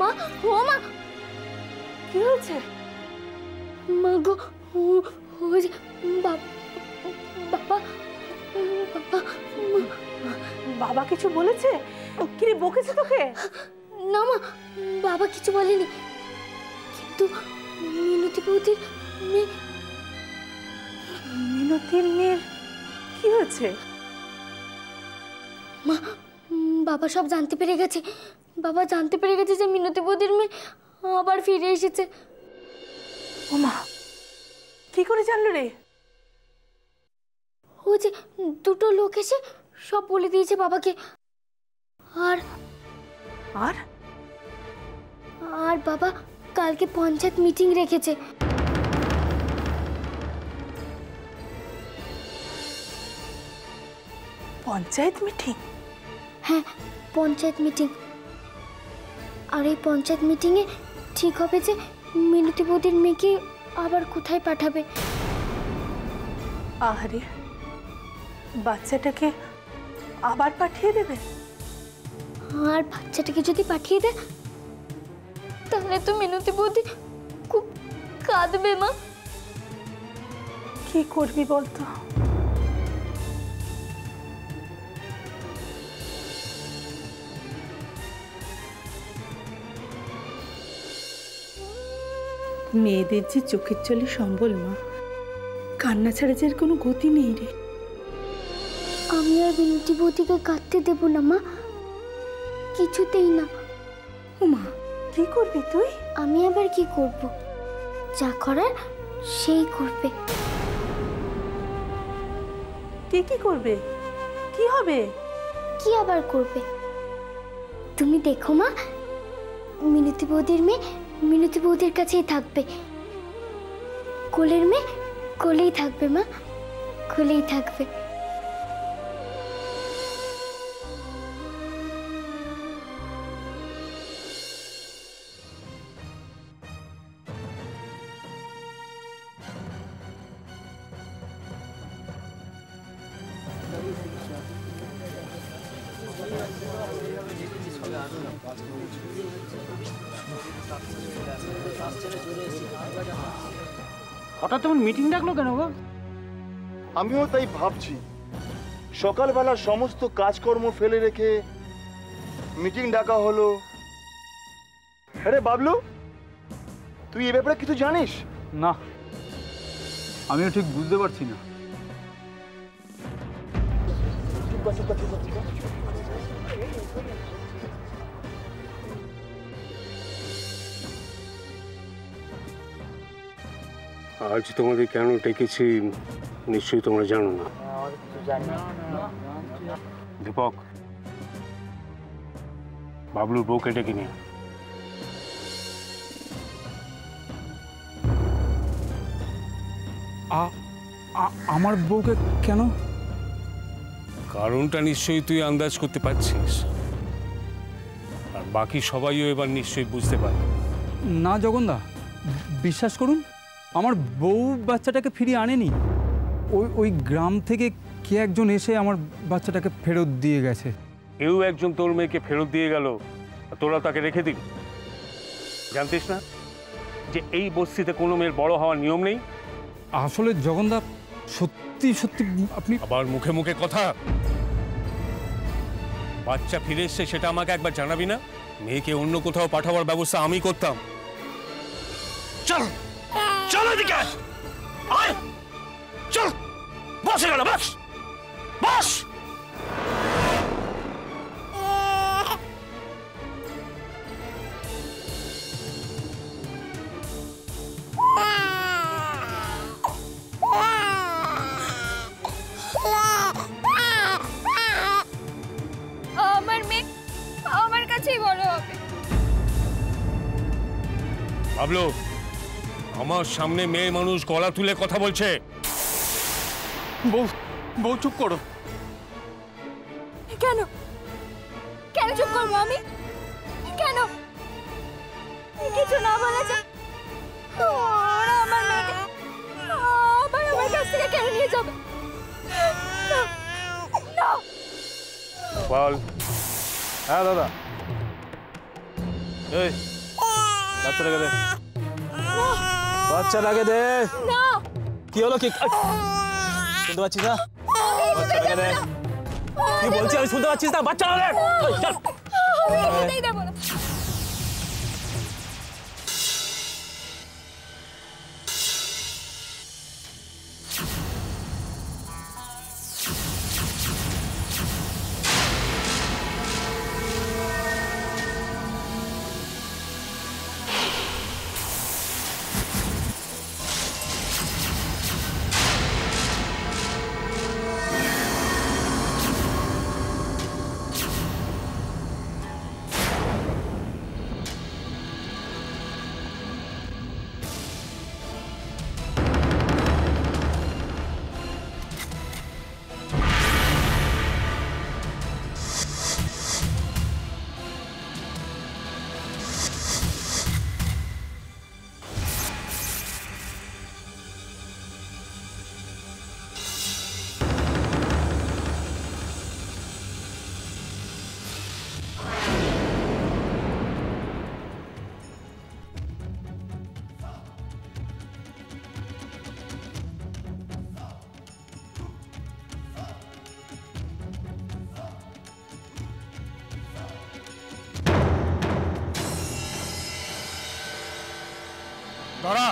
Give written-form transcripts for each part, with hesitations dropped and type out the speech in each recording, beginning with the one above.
মা, ও মা, কি হয়েছে? মা গো, ওই যে বাবা, বাবা, বাবা কিছু বলেছে? কি রে, বকেছে তোকে? না মা, বাবা কিছু বলেনি, কিন্তু মিনতি বৌদির মেয়ে। মিনতির মেয়ের কি হয়েছে? মা, বাবা সব জানতে পেরে গেছে। বাবা জানতে পেরে গেছে যে মিনতি বৌদির মেয়ে আবার ফিরে এসেছে। ও মা, কি করে জানলো রে? ও যে দুটো লোক এসে সব বলে দিয়েছে বাবাকে। আর আর আর বাবা কালকে পঞ্চায়েত মিটিং রেখেছে। পঞ্চায়েত মিটিং? হ্যাঁ, পঞ্চায়েত মিটিং। আর এই পঞ্চায়েত মিটিংয়ে ঠিক হবে যে মিনতি বৌদির মেয়েকে আবার কোথায় পাঠাবে। আহারে, বাচ্চাটাকে আবার পাঠিয়ে দেবে? আর বাচ্চাটাকে যদি পাঠিয়ে দেয় তাহলে তো মিনতি বৌদি খুব কাঁদবে মা। কি করবি বলতো? মেয়েদের যে চোখের জলে সম্বল মা, কান্না ছাড়া যে কোনো গতি নেই রে। আমি আর মিনতি বৌদিকে কাঁদতে দেব না মা, কিছুতেই না। ও মা, কি করবি তুই? আমি আবার কি করব? যা করার সেই করবে। কি করবে? কি হবে? কি আবার করবে? তুমি দেখো মা, মিনতি বৌদির মেয়ে মিনতি বৌদির কাছেই থাকবে। কোলের মেয়ে কোলেই থাকবে মা, কোলেই থাকবে। হঠাৎ তেমন মিটিং ডাকলো কেন গো? আমিও তাই ভাবছি, সকালবেলা সমস্ত কাজকর্ম ফেলে রেখে মিটিং ডাকা হলো। আরে বাবলু, তুই এ ব্যাপারে কিছু জানিস? না, আমিও ঠিক বুঝতে পারছি না। আজ তোমাদের কেন ডেকেছি নিশ্চয়ই তোমরা জানো না। দীপক, বাবলুর বউকে ডেকে নিয়ে। আমার বউকে কেন? কারণটা নিশ্চয়ই তুই আন্দাজ করতে পারছিস, আর বাকি সবাইও এবার নিশ্চয়ই বুঝতে পারবে। না জগনদা, বিশ্বাস করুন, আমার বউ বাচ্চাটাকে ফিরিয়ে আনেনি। ওই গ্রাম থেকে কে একজন এসে আমার বাচ্চাটাকে ফেরত দিয়ে গেছে। কেউ একজন তোর মেয়েকে ফেরত দিয়ে গেল, তোরা তাকে রেখে দিবি? জানতিস না যে এই বস্তিতে কোনো মেয়ের বড় হওয়ার নিয়ম নেই? আসলে জগনদা, সত্যি সত্যি আপনি আবার মুখে মুখে কথা। বাচ্চা ফিরে এসছে সেটা আমাকে একবার জানাবি না? মেয়েকে অন্য কোথাও পাঠাবার ব্যবস্থা আমি করতাম। চল চল এদিকে আয়, চল বসে গেল, বস বস। আমার মেয়ে আমার কাছেই বড় হবে। বাবলু, আমার সামনে মেয়ে মানুষ গলা তুলে কথা বলছে। বউ চুপ করো। কেন কেন চুপ করবো আমি? কেন কিছু না বলা যায়? ওরা আমার মেয়েকে আবার আমার কাছ থেকে কেন নিয়ে যাবে? বল। হ্যাঁ দাদা, এই বাচ্চাটাকে দে, বাচ্চাটাকে দে। না কি হলো? কি শুনতে পাচ্ছিস না? বাচ্চাটাকে দে। কি বলছি আমি শুনতে পাচ্ছিস না? বাচ্চাটা দে। এই, চল। আমি যেতেই দেবো না। ধরা।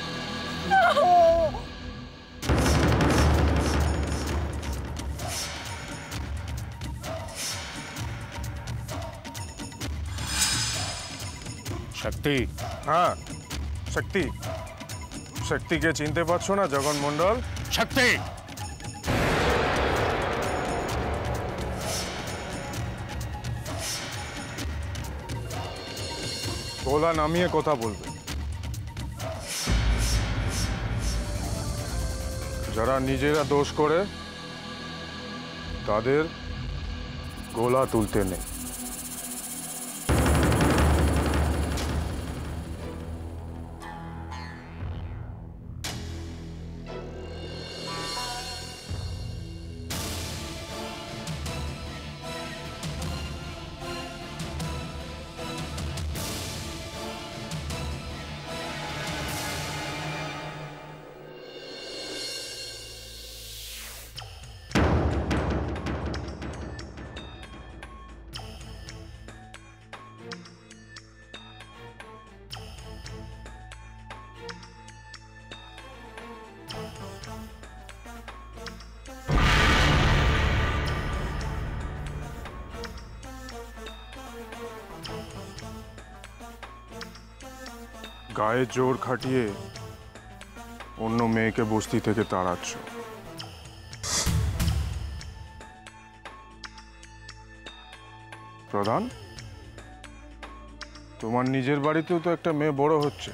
শক্তি। হ্যাঁ শক্তি। শক্তিকে চিনতে পারছো না জগন মন্ডল? শক্তি। গলা নামিয়ে কথা বলবে। যারা নিজেরা দোষ করে তাদের গলা তুলতে নেই। গায়ে জোর খাটিয়ে অন্য মেয়েকে বস্তি থেকে তাড়াচ্ছ। প্রধান, তোমার নিজের বাড়িতেও তো একটা মেয়ে বড় হচ্ছে।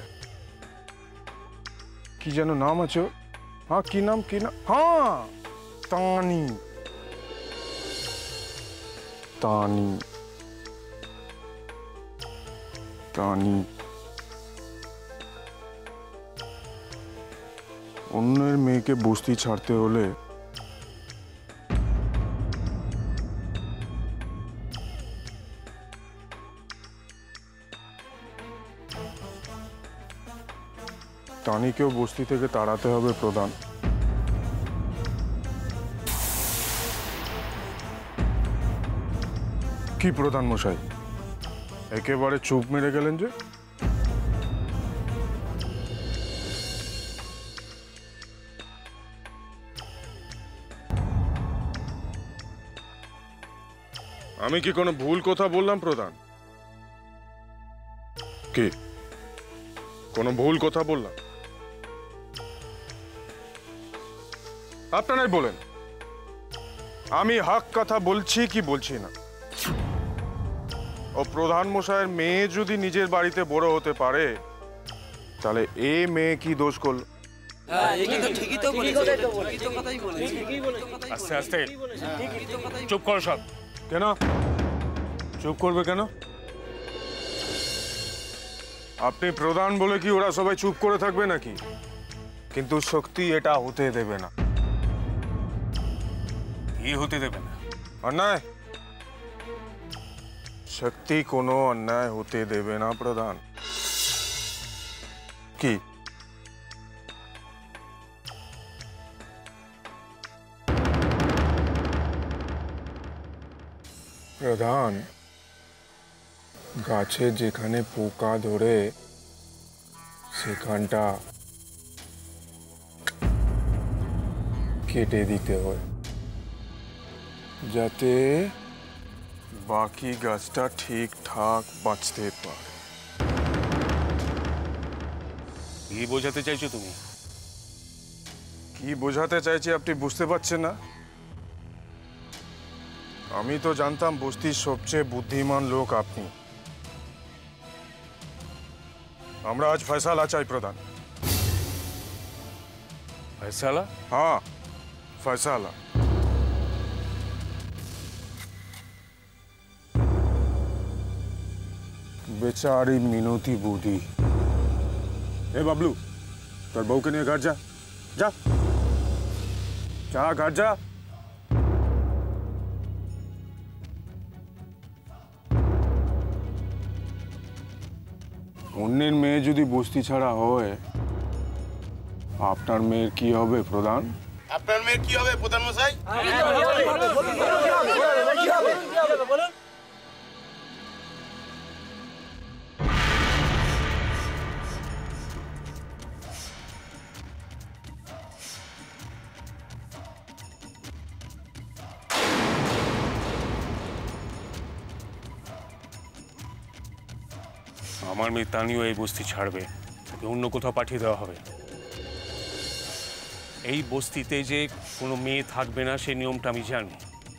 কি যেন নাম আছে? হ্যাঁ কি নাম? কি নাম? হ্যাঁ তানি। তানি তানি। অন্যের মেয়েকে বস্তি ছাড়তে হলে তানিকেও বস্তি থেকে তাড়াতে হবে প্রধান। কি প্রধান মশাই, একেবারে চুপ মেরে গেলেন যে? আমি কি কোনো ভুল কথা বললাম প্রধান? কি কোনো ভুল কথা বললাম? আপনারাই বলেন আমি হক কথা বলছি কি বলছি না। ও প্রধান মশাইয়ের মেয়ে যদি নিজের বাড়িতে বড় হতে পারে তাহলে এ মেয়ে কি দোষ করলো? আস্তে আস্তে চুপ করো সব। কেন চুপ করবে কেন? আপনি প্রধান বলে কি ওরা সবাই চুপ করে থাকবে নাকি? কিন্তু শক্তি এটা হতে দেবে না। কি হতে দেবে না? অন্যায় শক্তি কোনো অন্যায় হতে দেবে না প্রধান। কি প্রধান, গাছে যেখানে পোকা ধরে সেখানটা কেটে দিতে হয়, যাতে বাকি গাছটা ঠিকঠাক বাঁচতে পারে। কি বোঝাতে চাইছো তুমি? কি বোঝাতে চাইছি আপনি বুঝতে পারছেন না? আমি তো জানতাম বস্তির সবচেয়ে বুদ্ধিমান লোক আপনি। আমরা আজ ফয়সালা চাই প্রধান। ফয়সালা? হ্যাঁ, ফয়সালা। বেচারি মিনতি বুদ্ধি। এ বাবলু, তোর বউকে নিয়ে ঘর যা, যা যা, ঘর যা। অন্যের মেয়ে যদি বস্তি ছাড়া হয়, আপনার মেয়ের কি হবে প্রধান? আপনার মেয়ের কি হবে প্রধান মশাই? আমার মেয়ে তানিও এই বস্তি ছাড়বে, ওকে অন্য কোথাও পাঠিয়ে দেওয়া হবে। এই বস্তিতে যে কোনো মেয়ে থাকবে না সেই নিয়মটা আমি জানি।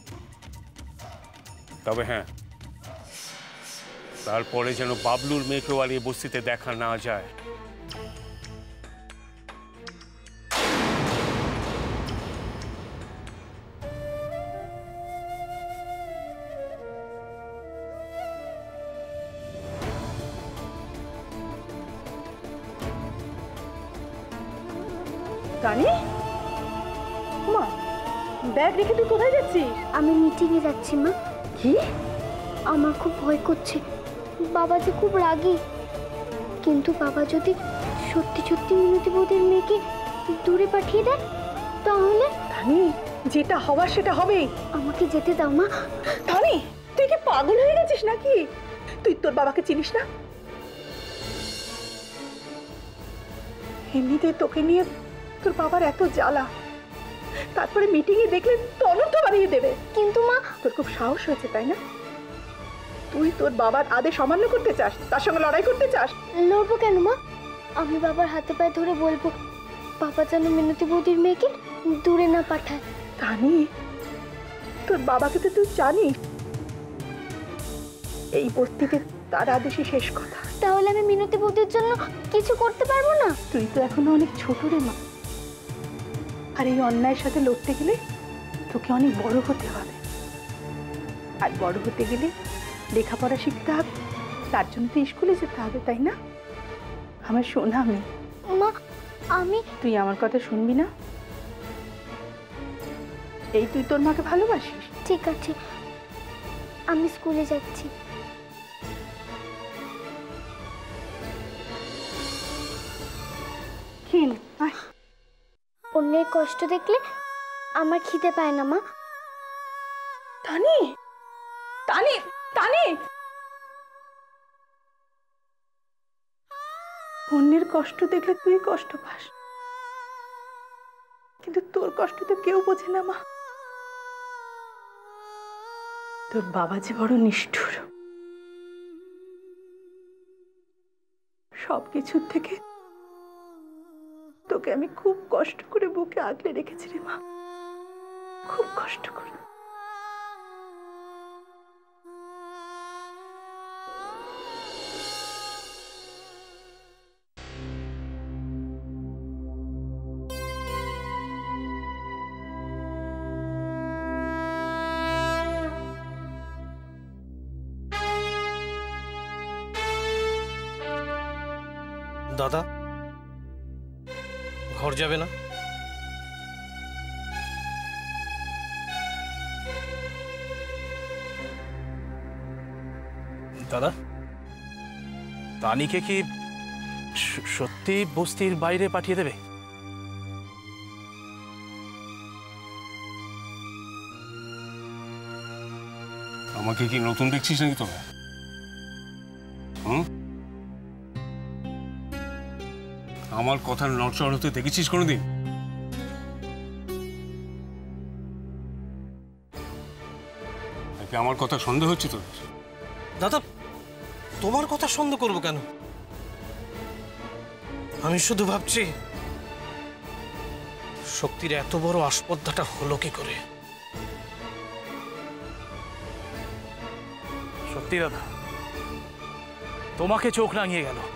তবে হ্যাঁ, তারপরে যেন বাবলুর মেয়েকেও আর এই বস্তিতে দেখা না যায়। রানী, মা ব্যাগ রেখে তুই কোথায় যাচ্ছিস? আমি মিটিংয়ে যাচ্ছি মা। কি? আমার খুব ভয় করছে, বাবা যে খুব রাগী। কিন্তু বাবা যদি সত্যি সত্যি মিনতি বৌদির মেয়েকে দূরে পাঠিয়ে দেয় তাহলে? রানী, যেটা হওয়ার সেটা হবেই। আমাকে যেতে দাও মা। রানী, তুই কি পাগল হয়ে গেছিস নাকি? তুই তোর বাবাকে চিনিস না? এমনিতে তোকে নিয়ে তোর বাবার এত জ্বালা, তারপরে মিটিংয়ে দেখলে তো অনর্থ বাড়িয়ে দেবে। কিন্তু মা, তোর খুব সাহস হয়েছে তাই না? তুই তোর বাবার আদেশ অমান্য করতে চাস, তার সঙ্গে লড়াই করতে চাস। লড়বো কেন মা? আমি বাবার হাতে পায়ে ধরে বলবো বাবা যেন মিনতি বৌদির মেয়েকে দূরে না পাঠায়। রানী, তোর বাবাকে তো তুই জানিস, এই বস্তিতে তার আদেশই শেষ কথা। তাহলে আমি মিনতি বৌদির জন্য কিছু করতে পারবো না? তুই তো এখনো অনেক ছোট রে মা, আর এই অন্যায়ের সাথে লড়তে গেলে তোকে অনেক বড় হতে হবে। আর বড় হতে গেলে লেখাপড়া শিখতে হবে, তার জন্য তো স্কুলে যেতে হবে, তাই না? আমার শোনা মেয়ে। মা, আমি... তুই আমার কথা শুনবি না? এই তুই তোর মাকে ভালোবাসিস? ঠিক আছে, আমি স্কুলে যাচ্ছি। অন্যের কষ্ট দেখলে আমার খিদে পায় না মা। তানি, তানি, তানি, অন্যের কষ্ট দেখলে তুই কষ্ট পাস, কিন্তু তোর কষ্ট তো কেউ বোঝে না মা। তোর বাবা যে বড় নিষ্ঠুর, সবকিছুর থেকে তোকে আমি খুব কষ্ট করে বুকে আগলে রেখেছি রে মা, খুব কষ্ট করে। দাদা, ঘর যাবে না? দাদা, তানিকে কি সত্যি বস্তির বাইরে পাঠিয়ে দেবে? আমাকে কি নতুন দেখছিস নাকি তোরা? আমার কথার নড়চড় হতে দেখেছিস কোনোদিন? নাকি আমার কথা সন্দেহ হচ্ছে তোর? দাদা, তোমার কথা সন্দেহ করবো কেন? আমি শুধু ভাবছি শক্তির এত বড় আসপদ্ধাটা হলো কি করে। সত্যি দাদা, তোমাকে চোখ রাঙিয়ে গেল।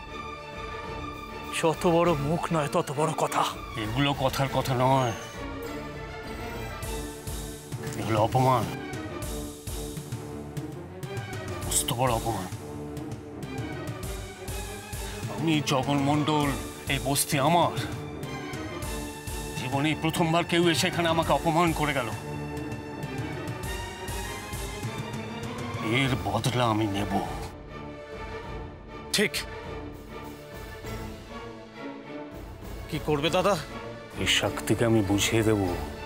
যত বড় মুখ নয় তত বড় কথা। এগুলো কথার কথা নয়, এগুলো অপমান, মস্ত বড় অপমান। আমি জগন মণ্ডল, এই বস্তি আমার। জীবনে প্রথমবার কেউ এসে এখানে আমাকে অপমান করে গেল। এর বদলা আমি নেব। ঠিক। কি করবে দাদা? এই শক্তিকে আমি বুঝিয়ে দেব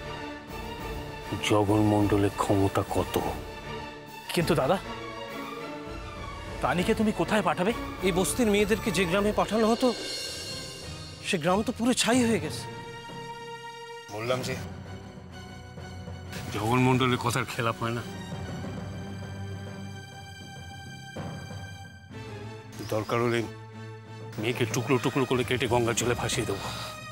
জগন মণ্ডলের ক্ষমতা কত। কিন্তু দাদা, তানিকে তুমি কোথায় পাঠাবে? এই বস্তির মেয়েদেরকে যে গ্রামে পাঠানো হতো সে গ্রাম তো পুরো ছাই হয়ে গেছে। বললাম যে জগন মণ্ডলের কথার খেলাপ হয় না। দরকার হলে মেয়েকে টুকরো টুকরো করে কেটে গঙ্গার জলে ভাসিয়ে দেবো।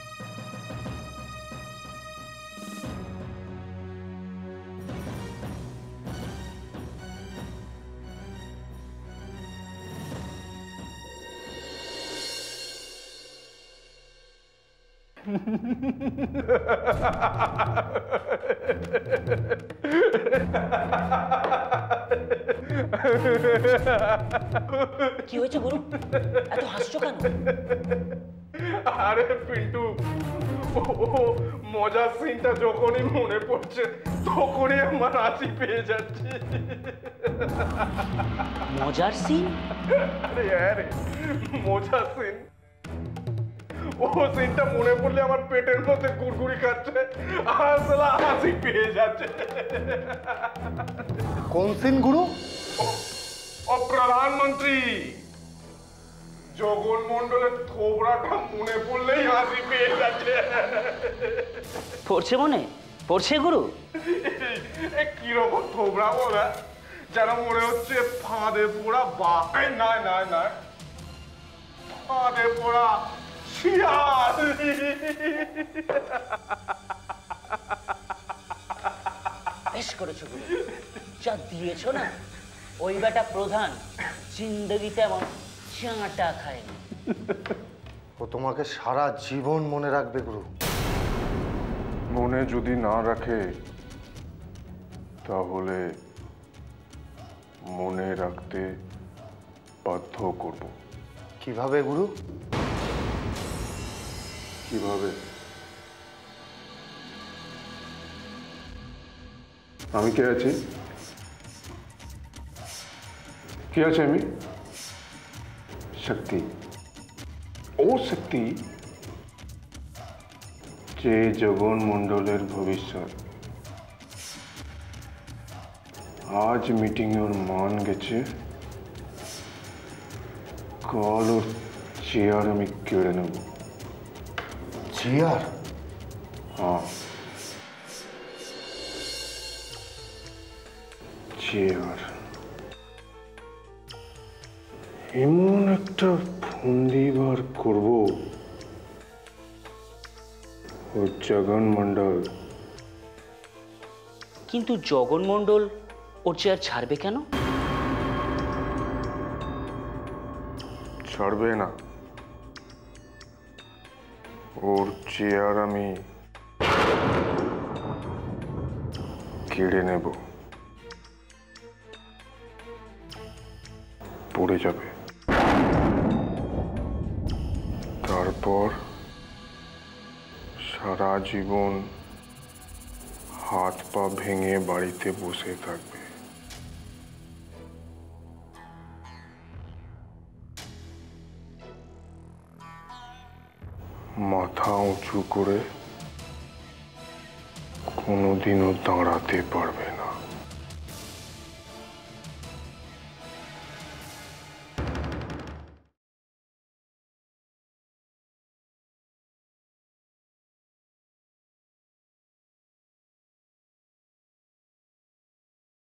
কি হয়েছে গুরু, এত হাসছো কেন? আরে পিন্টু, মজার সিনটা যখনই মনে পড়ছে তখনই আমার হাসি পেয়ে যাচ্ছে। মজার সিন? আরে আরে মজার সিন, ও সিনটা মনে পড়লে আমার পেটের মধ্যে গুড়গুড়ি খাচ্ছে, আসলে হাসি পেয়ে যাচ্ছে। কোন সিন গুরু? ও প্রধানমন্ত্রী জগন মণ্ডলের থোবরাটা মনে পড়লেই হাসি পেয়ে যাচ্ছে। পড়ছে মনে? পড়ছে গুরু? কিরকম থোবরা বলা, যেন মনে হচ্ছে ফাঁদে পোড়া না না না, ফাঁদে পোড়া শিয়াল। বেশ করেছো গুরু, যা দিয়েছো না, ওই বেটা প্রধান জিন্দগিতে এমন চাঁটা খায়নি। ও তোমাকে সারা জীবন মনে রাখবে গুরু। মনে যদি না রাখে তাহলে মনে রাখতে বাধ্য করব। কিভাবে গুরু? কিভাবে? আমি কে আছি? কে আছে আমি? শক্তি। ও শক্তি যে জগন মণ্ডলের ভবিষ্যৎ। আজ মিটিং ওর মান গেছে, কাল ওর চেয়ার আমি কেড়ে নেব। চেয়ার? হ্যাঁ, চেয়ার। এমন একটা ফন্দি বার করবো ও জগন মণ্ডল। কিন্তু জগন মণ্ডল ওর চেয়ার ছাড়বে কেন? ছাড়বে না, ওর চেয়ার আমি কেড়ে নেব। পড়ে যাবে, তারপর সারা জীবন হাত পা ভেঙে বাড়িতে বসে থাকবে। মাথা উঁচু করে কোনোদিনও দাঁড়াতে পারবে